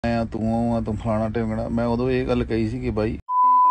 तू फलाना ढिमकना। मैं उदों ये गल कही सी कि बाई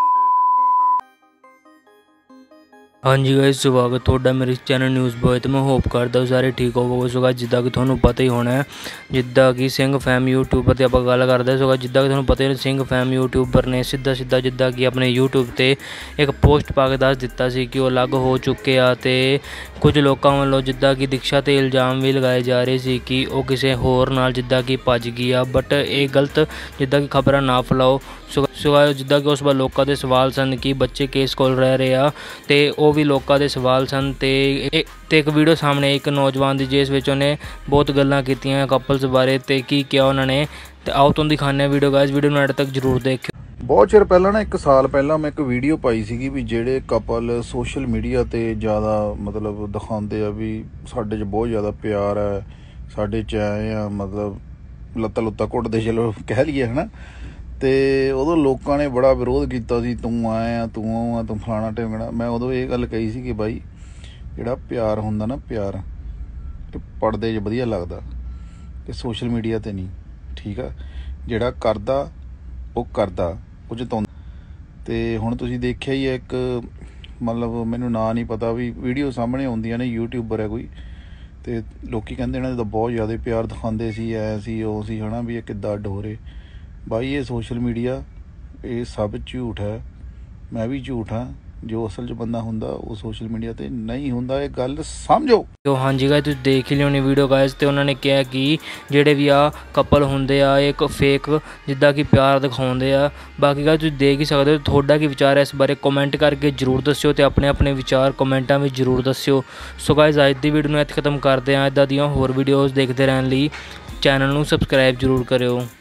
हाँ जी गाइस, स्वागत थोड़ा मेरे चैनल न्यूज़ बॉय। तो मैं होप करता सारे ठीक होवोगे। सो गाइस जिद्दां कि तुहानूं पता ही होना है, जिद्दां कि सिंह फैम यूट्यूबर ते आपां गल करदे। सो गाइस जिद्दां कि तुहानूं पता ही सिंह फैम यूट्यूबर ने सीधा जिद्दां कि अपने यूट्यूब ते एक पोस्ट पा के दस दिता सी कि वो अलग हो चुके आ। ते कुछ लोगों वालों जिद्दां कि दीक्षा ते इल्जाम भी लगाए जा रहे सी कि वो किसी होर नाल जिद्दां कि भज गई आ। बट ये गलत जिद्दां कि खबरां ना फैलाओ। सो जिद्दां कि उस बार लोगों के सवाल सन कि बच्चे किस कोल रह रहे आ, ते वो भी लोगों के सवाल सन। ते एक वीडियो सामने एक नौजवान की जिस विच उन्हें बहुत गल्लां कीतियां कपल्स बारे ते की क्या उन्होंने। ते आओ तुहानूं दिखाने वीडियो गाइस, वीडियो नूं एंड तक जरूर देखियो। बहुत चिर पहला ना 1 साल पहला मैं एक वीडियो पाई सी भी ਜਿਹੜੇ कपल सोशल मीडिया ते ज़्यादा मतलब दिखाते आ भी साडे च बहुत ज़्यादा प्यार है, साडे च आए आ मतलब लत्ता लुत्ता घुटदे चलो कह लीए है ना। तो उदों लोगों ने बड़ा विरोध किया सी, तू आए आ तू फलाना ढिमकना। मैं उदों ये गल कही सी कि बाई जिहड़ा प्यार हुंदा ना, प्यार पड़दे च वधिया लगदा कि सोशल मीडिया ते नहीं। ठीक है, जिहड़ा करदा वो करदा वो जताउंदा। ते हुण तुसीं देखिया ही है एक मतलब मैनूं ना नहीं पता भी वीडियो सामने आउंदियां ने, यूट्यूबर है कोई, ते लोकी कहंदे इन्हां दा बहुत ज़्यादा प्यार दिखांदे सी, ऐ सी ओ सी है ना, भी ये किद्दां अड्ड हो रहे। भाई ये सोशल मीडिया ये सब झूठ है, मैं भी झूठ हाँ। जो असल च बंदा हुंदा वो सोशल मीडिया ते नहीं हुंदा, ये गल समझो। तो हाँ जी गाइस, तुसीं देख ही लिया होनी वीडियो गाइस। तो उन्होंने कहा कि जेडे भी आ कपल होंदे आ एक फेक जिद्दां कि प्यार दिखाउंदे आ। बाकी गाइस तुसीं देख ही सकदे हो। थोड़ा की विचार है इस बारे कमेंट करके जरूर दस्सिओ ते अपने अपने विचार कमेंटां में जरूर दस्सिओ। सो गाइस अज दी वीडियो नूं इत्थे खत्म करदे आ। इदां दियां होर वीडियोज़ देखदे रहण लई चैनल नूं सबसक्राइब जरूर करिओ।